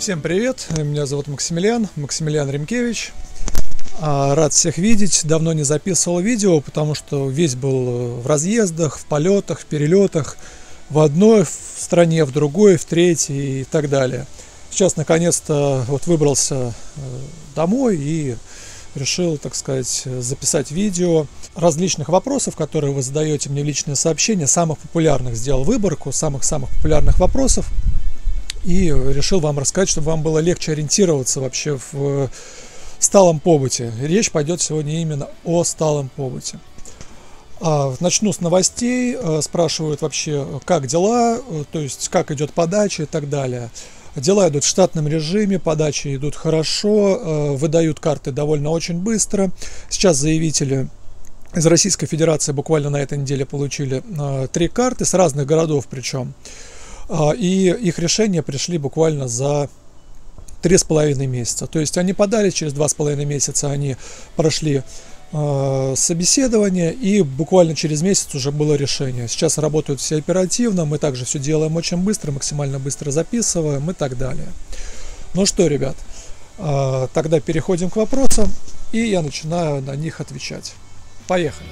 Всем привет, меня зовут Максимилиан Римкевич. Рад всех видеть. Давно не записывал видео, потому что весь был в разъездах, в полетах, в перелетах, в одной стране, в другой, в третьей и так далее. Сейчас наконец-то выбрался домой и решил, так сказать, записать видео различных вопросов, которые вы задаете мне в личные сообщения, самых популярных. Сделал выборку самых популярных вопросов и решил вам рассказать, чтобы вам было легче ориентироваться вообще в сталом побыте. Речь пойдет сегодня именно о сталом побыте. Начну с новостей. Спрашивают вообще, как дела, то есть как идет подача и так далее. Дела идут в штатном режиме, подачи идут хорошо, выдают карты довольно очень быстро. Сейчас заявители из Российской Федерации буквально на этой неделе получили 3 карты с разных городов причем. И их решения пришли буквально за 3,5 месяца. То есть они подали, через 2,5 месяца они прошли собеседование, и буквально через месяц уже было решение. Сейчас работают все оперативно, мы также все делаем очень быстро, максимально быстро записываем и так далее. Ну что, ребят, тогда переходим к вопросам, и я начинаю на них отвечать. Поехали!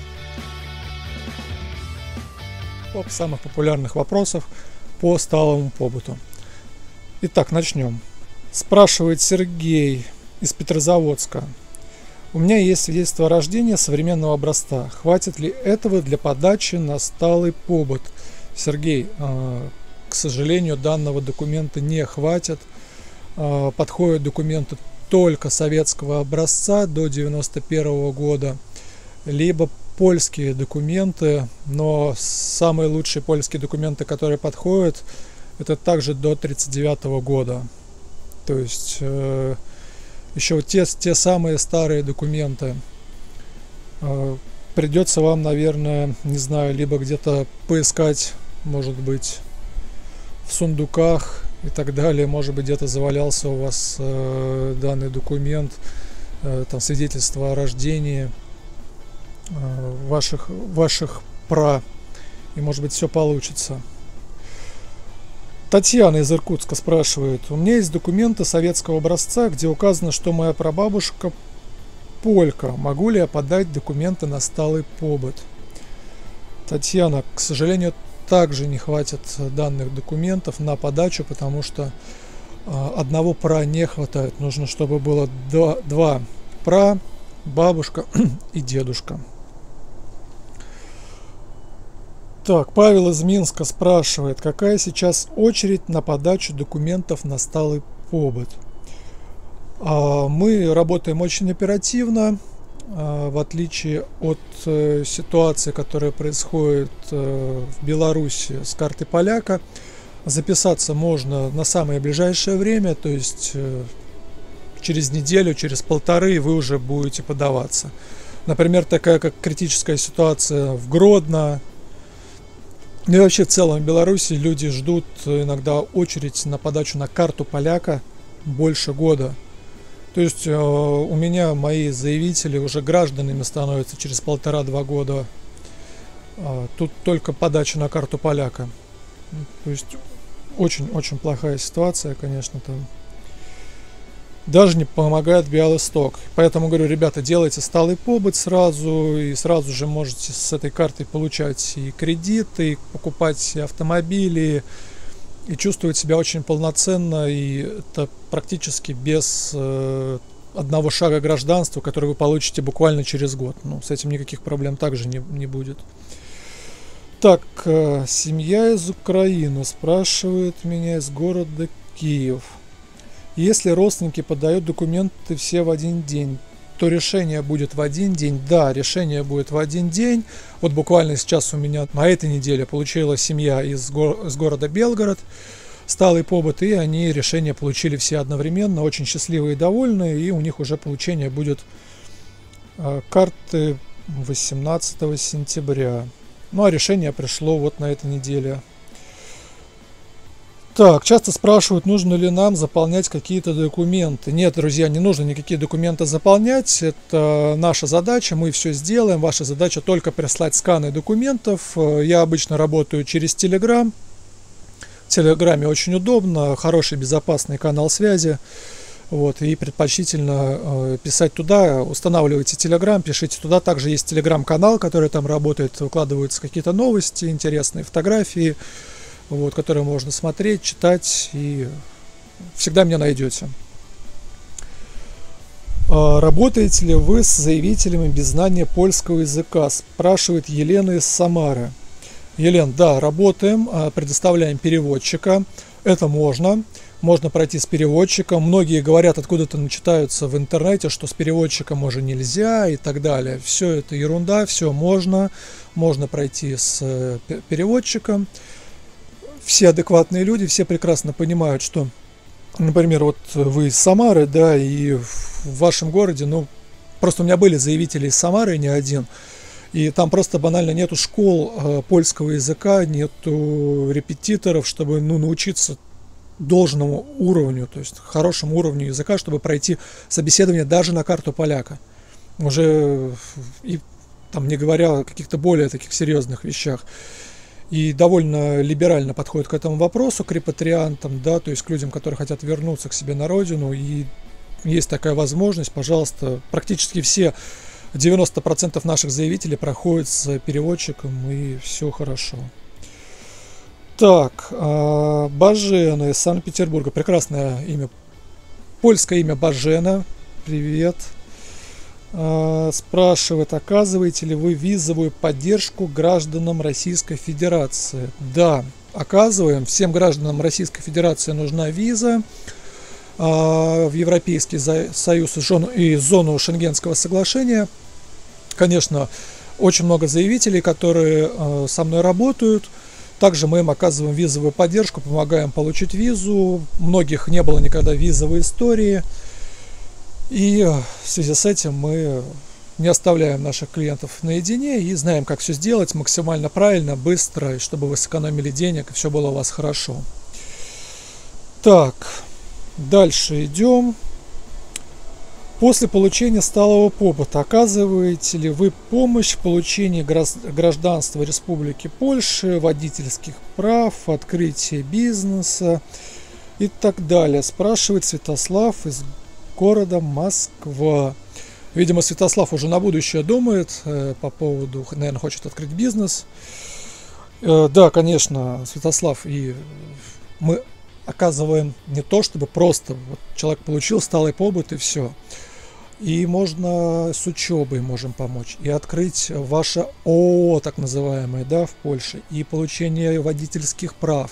Топ самых популярных вопросов по сталому побыту. Итак, начнем. Спрашивает Сергей из Петрозаводска. У меня есть свидетельство о рождении современного образца. Хватит ли этого для подачи на сталый побыт? Сергей, к сожалению, данного документа не хватит. Подходят документы только советского образца до 1991 года, либо польские документы, но самые лучшие польские документы, которые подходят, это также до 1939 года. То есть еще те самые старые документы. Придется вам, наверное, не знаю, либо где-то поискать, может быть, в сундуках и так далее. Может быть, где-то завалялся у вас данный документ, там свидетельство о рождении ваших пра, и может быть все получится. Татьяна из Иркутска спрашивает. У меня есть документы советского образца, где указано, что моя прабабушка полька. Могу ли я подать документы на сталый побыт? Татьяна, к сожалению, также не хватит данных документов на подачу, потому что одного пра не хватает. Нужно, чтобы было два пра, бабушка и дедушка. Так, Павел из Минска спрашивает, какая сейчас очередь на подачу документов на сталый побыт. Мы работаем очень оперативно, в отличие от ситуации, которая происходит в Беларуси с картой поляка. Записаться можно на самое ближайшее время, то есть через неделю, через полторы вы уже будете подаваться. Например, такая как критическая ситуация в Гродно. Ну и вообще в целом в Беларуси люди ждут иногда очередь на подачу на карту поляка больше года. То есть у меня мои заявители уже гражданами становятся через 1,5-2 года. Тут только подача на карту поляка. То есть очень плохая ситуация, конечно, там. Даже не помогает Биалисток. Поэтому говорю, ребята, делайте сталый побыт сразу, и сразу же можете с этой картой получать и кредиты, и покупать и автомобили, и чувствовать себя очень полноценно, и это практически без одного шага гражданства, который вы получите буквально через год. Ну, с этим никаких проблем также не будет. Так, семья из Украины спрашивает меня из города Киев. Если родственники подают документы все в один день, то решение будет в один день? Да, решение будет в один день. Вот буквально сейчас у меня на этой неделе получила семья из города Белгород сталый побыт, и они решение получили все одновременно, очень счастливые и довольные, и у них уже получение будет карты 18 сентября. Ну а решение пришло вот на этой неделе. Так, часто спрашивают, нужно ли нам заполнять какие-то документы. Нет, друзья, не нужно никакие документы заполнять. Это наша задача, мы все сделаем. Ваша задача только прислать сканы документов. Я обычно работаю через Telegram. Телеграме очень удобно, хороший безопасный канал связи. Вот, и предпочтительно писать туда, устанавливайте Telegram, пишите туда. Также есть Telegram-канал, который там работает, выкладываются какие-то новости, интересные фотографии, вот, которые можно смотреть, читать, и всегда меня найдете. Работаете ли вы с заявителями без знания польского языка? Спрашивает Елена из Самары. Елена, да, работаем, предоставляем переводчика. Это можно пройти с переводчиком. Многие говорят, откуда-то начитаются в интернете, что с переводчиком уже нельзя и так далее. Все это ерунда, все можно пройти с переводчиком. Все адекватные люди, все прекрасно понимают, что, например, вот вы из Самары, да, и в вашем городе, ну, просто у меня были заявители из Самары, не один, и там просто банально нету школ польского языка, нету репетиторов, чтобы, ну, научиться должному уровню, то есть хорошему уровню языка, чтобы пройти собеседование даже на карту поляка. Уже, и там не говоря о каких-то более таких серьезных вещах. И довольно либерально подходит к этому вопросу, к репатриантам, да, то есть к людям, которые хотят вернуться к себе на родину, и есть такая возможность, пожалуйста, практически все 90% наших заявителей проходят с переводчиком, и все хорошо. Так, Бажена из Санкт-Петербурга. Прекрасное имя. Польское имя Бажена. Привет. Спрашивает, оказываете ли вы визовую поддержку гражданам Российской Федерации? Да, оказываем. Всем гражданам Российской Федерации нужна виза в Европейский Союз и зону Шенгенского соглашения. Конечно, очень много заявителей, которые со мной работают. Также мы им оказываем визовую поддержку, помогаем получить визу. Многих не было никогда визовой истории. И в связи с этим мы не оставляем наших клиентов наедине и знаем, как все сделать максимально правильно, быстро, и чтобы вы сэкономили денег и все было у вас хорошо. Так, дальше идем. После получения сталого опыта оказываете ли вы помощь в получении гражданства Республики Польши, водительских прав, открытия бизнеса и так далее? Спрашивает Святослав из города Москва. Видимо, Святослав уже на будущее думает по поводу, наверное, хочет открыть бизнес. Да, конечно, Святослав, и мы оказываем не то, чтобы просто вот человек получил сталый побыт и все. И можно с учебой можем помочь, и открыть ваше ООО, так называемое, да, в Польше, и получение водительских прав,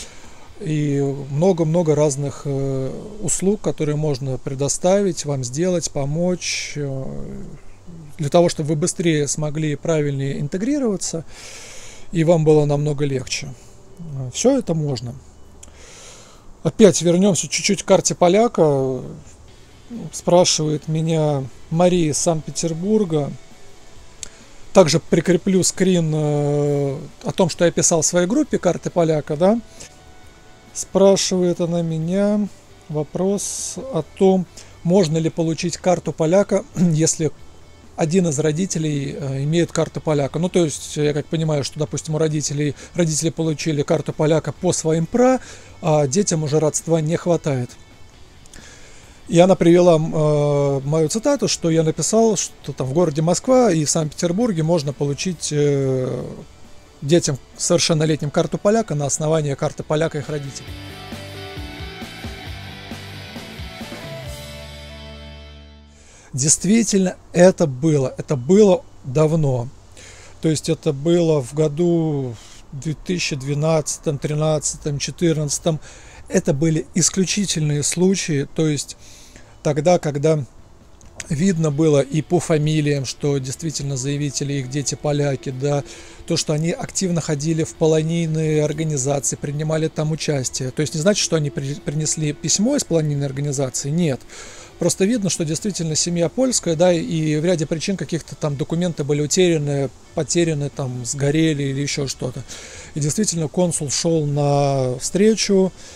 и много-много разных услуг, которые можно предоставить, вам сделать, помочь, для того, чтобы вы быстрее смогли правильнее интегрироваться, и вам было намного легче. Все это можно. Опять вернемся чуть-чуть к карте поляка. Спрашивает меня Мария из Санкт-Петербурга. Также прикреплю скрин о том, что я писал в своей группе «Карты поляка», да. Спрашивает она меня вопрос о том, можно ли получить карту поляка, если один из родителей имеет карту поляка. Ну, то есть, я как понимаю, что, допустим, у родители получили карту поляка по своим пра, а детям уже родства не хватает. И она привела мою цитату, что я написал, что там в городе Москва и в Санкт-Петербурге можно получить детям совершеннолетним карту поляка на основании карты поляка их родителей. Действительно, это было давно. То есть это было в году 2012, 2013, 2014. Это были исключительные случаи, то есть тогда, когда видно было и по фамилиям, что действительно заявители, их дети поляки, да, то, что они активно ходили в полонийные организации, принимали там участие. То есть не значит, что они принесли письмо из полонийной организации, нет. Просто видно, что действительно семья польская, да, и в ряде причин каких-то там документы были утеряны, потеряны, там, сгорели или еще что-то. И действительно консул шел на встречу,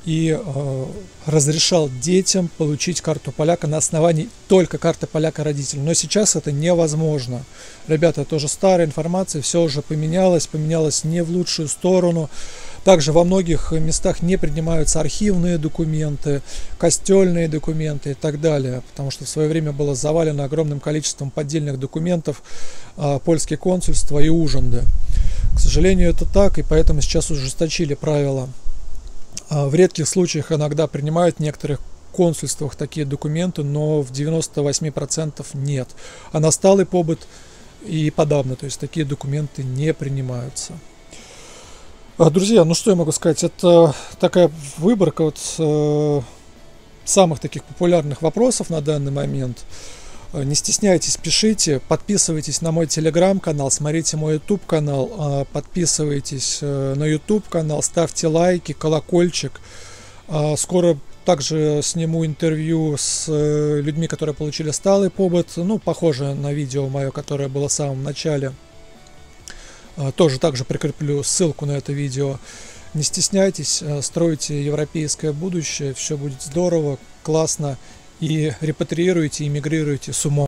и разрешал детям получить карту поляка на основании только карты поляка родителей. Но сейчас это невозможно. Ребята, это уже старая информация, все уже поменялось не в лучшую сторону. Также во многих местах не принимаются архивные документы, костельные документы и так далее, потому что в свое время было завалено огромным количеством поддельных документов польские консульства и ужинды. К сожалению, это так, и поэтому сейчас ужесточили правила. В редких случаях иногда принимают в некоторых консульствах такие документы, но в 98% нет. А на сталый побыт и подавно, то есть такие документы не принимаются. Друзья, ну что я могу сказать, это такая выборка вот самых таких популярных вопросов на данный момент. Не стесняйтесь, пишите, подписывайтесь на мой телеграм-канал, смотрите мой YouTube канал, подписывайтесь на YouTube канал, ставьте лайки, колокольчик. Скоро также сниму интервью с людьми, которые получили сталый побыт, ну, похоже на видео мое, которое было в самом начале. Тоже также прикреплю ссылку на это видео. Не стесняйтесь, стройте европейское будущее, все будет здорово, классно. И репатриируйте, эмигрируйте с умом.